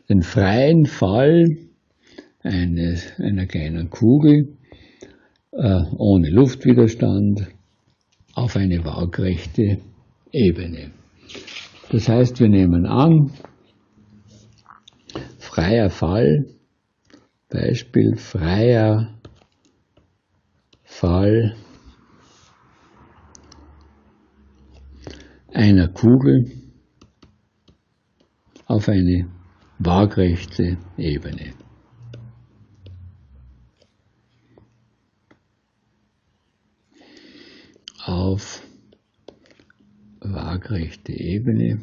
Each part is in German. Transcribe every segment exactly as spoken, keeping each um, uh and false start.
den freien Fall eines, einer kleinen Kugel äh, ohne Luftwiderstand auf eine waagrechte Ebene. Das heißt, wir nehmen an, freier Fall, Beispiel freier Fall einer Kugel auf eine waagrechte Ebene. Auf waagrechte Ebene.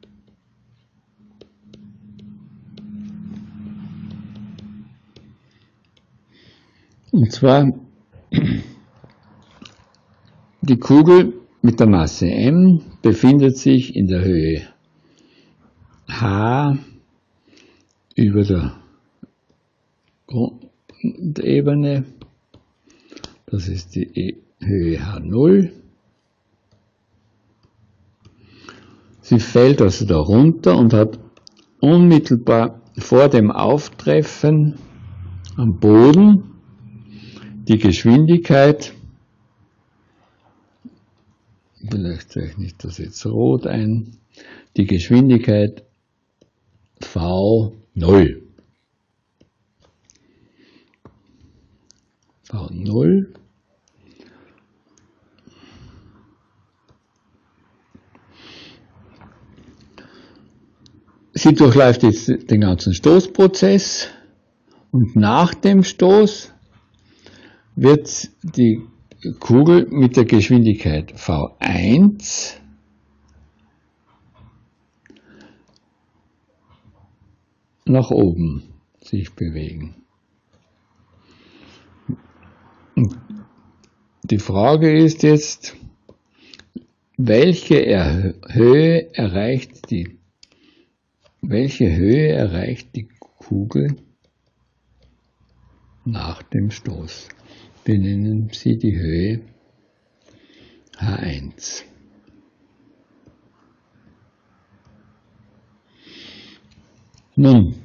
Und zwar die Kugel mit der Masse m befindet sich in der Höhe h über der Grundebene. Das ist die Höhe h null. Sie fällt also da runter und hat unmittelbar vor dem Auftreffen am Boden die Geschwindigkeit, vielleicht zeichne ich das jetzt rot ein, die Geschwindigkeit v null. v null. Sie durchläuft jetzt den ganzen Stoßprozess und nach dem Stoß wird die Kugel mit der Geschwindigkeit v eins nach oben sich bewegen. Die Frage ist jetzt, welche Höhe erreicht die, welche Höhe erreicht die Kugel nach dem Stoß? Wir nennen sie die Höhe h eins. Nun,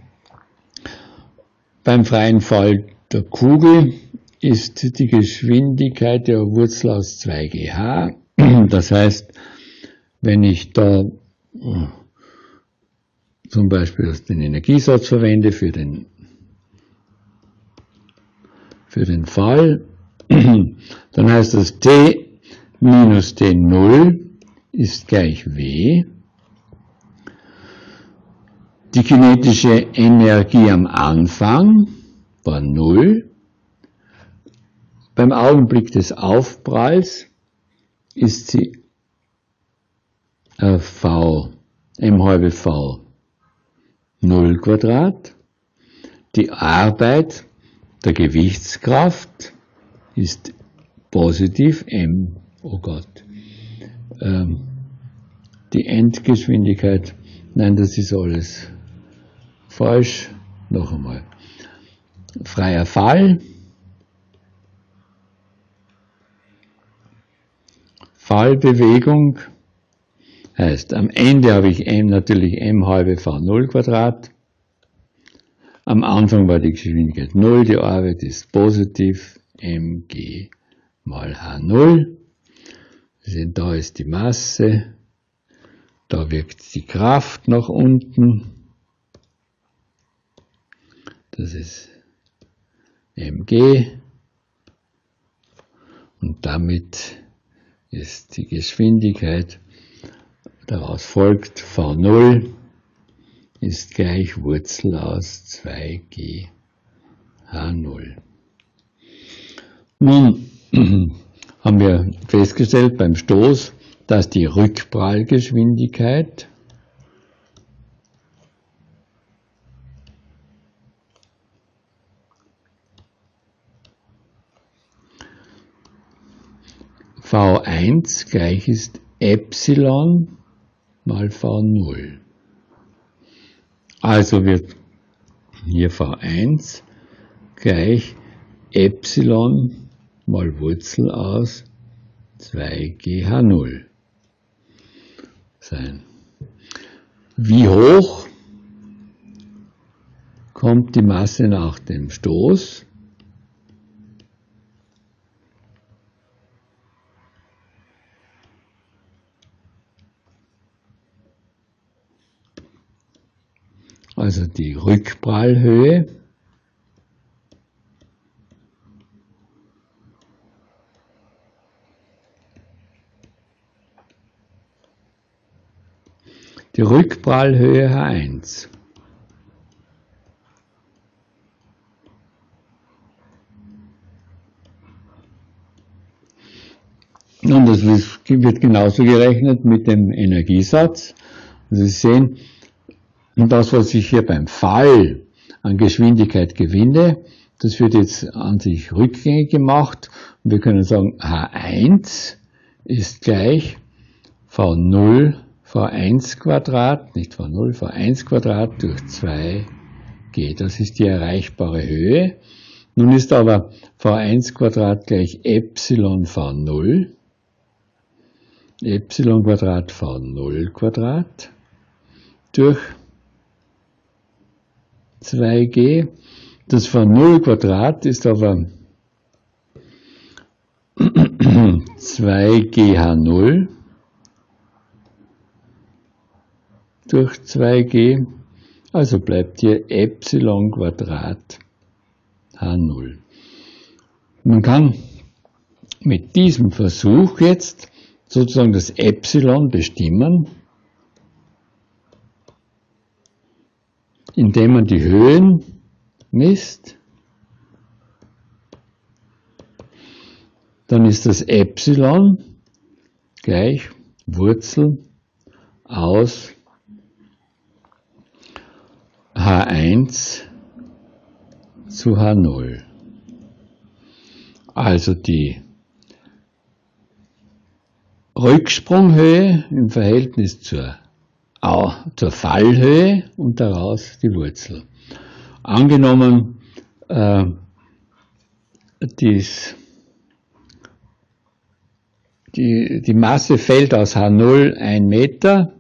beim freien Fall der Kugel ist die Geschwindigkeit der Wurzel aus zwei g h. Das heißt, wenn ich da zum Beispiel den Energiesatz verwende für den, für den Fall, dann heißt das T minus T null ist gleich W. Die kinetische Energie am Anfang war null. Beim Augenblick des Aufpralls ist sie äh, V, m halbe V null Quadrat. Die Arbeit der Gewichtskraft ist positiv m, oh Gott, ähm, die Endgeschwindigkeit, nein, das ist alles falsch, noch einmal, freier Fall, Fallbewegung heißt, am Ende habe ich m natürlich m halbe v null Quadrat, am Anfang war die Geschwindigkeit null, die Arbeit ist positiv, mg mal h null. Wir sehen, da ist die Masse, da wirkt die Kraft nach unten, das ist mg und damit ist die Geschwindigkeit, daraus folgt v null ist gleich Wurzel aus zwei g h null. Nun haben wir festgestellt beim Stoß, dass die Rückprallgeschwindigkeit v eins gleich ist Epsilon mal v null. Also wird hier v eins gleich Epsilon mal Wurzel aus zwei g h null sein. Wie hoch kommt die Masse nach dem Stoß. Also die Rückprallhöhe. Die Rückprallhöhe H eins. Und das wird genauso gerechnet mit dem Energiesatz. Also Sie sehen, das, was ich hier beim Fall an Geschwindigkeit gewinne, das wird jetzt an sich rückgängig gemacht. Und wir können sagen, H eins ist gleich V null V eins Quadrat, nicht V null, V eins Quadrat durch zwei G. Das ist die erreichbare Höhe. Nun ist aber V eins Quadrat gleich Epsilon V null. Epsilon Quadrat V null Quadrat durch zwei G. Das V null Quadrat ist aber zwei G H null durch zwei G. Also bleibt hier Epsilon Quadrat H null. Man kann mit diesem Versuch jetzt sozusagen das Epsilon bestimmen, indem man die Höhen misst. Dann ist das Epsilon gleich Wurzel aus H eins zu H null. Also die Rücksprunghöhe im Verhältnis zur, zur Fallhöhe und daraus die Wurzel. Angenommen, äh, dies, die, die Masse fällt aus H null ein Meter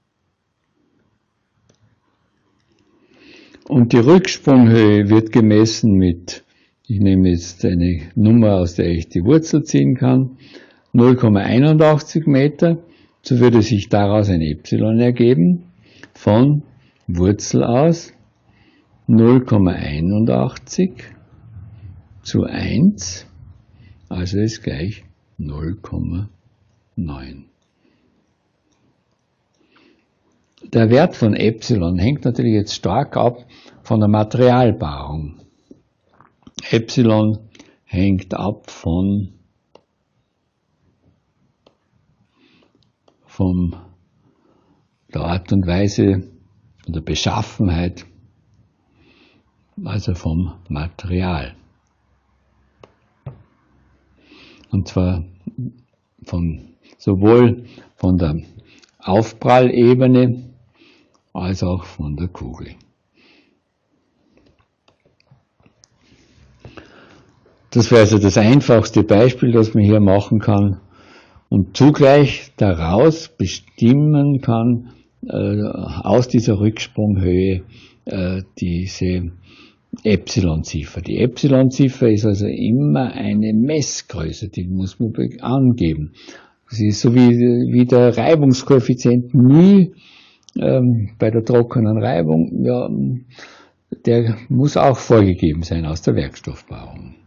und die Rücksprunghöhe wird gemessen mit, ich nehme jetzt eine Nummer, aus der ich die Wurzel ziehen kann, null Komma einundachtzig Meter, so würde sich daraus ein Epsilon ergeben von Wurzel aus null Komma einundachtzig zu eins, also ist gleich null Komma neun. Der Wert von Epsilon hängt natürlich jetzt stark ab von der Materialpaarung. Epsilon hängt ab von von der Art und Weise, von der Beschaffenheit, also vom Material. Und zwar von, sowohl von der Aufprallebene als auch von der Kugel. Das wäre also das einfachste Beispiel, das man hier machen kann. Und zugleich daraus bestimmen kann, äh, aus dieser Rücksprunghöhe, äh, diese Epsilon-Ziffer. Die Epsilon-Ziffer ist also immer eine Messgröße, die muss man angeben. Sie ist so wie, wie der Reibungskoeffizient μ ähm, bei der trockenen Reibung, ja, der muss auch vorgegeben sein aus der Werkstoffpaarung.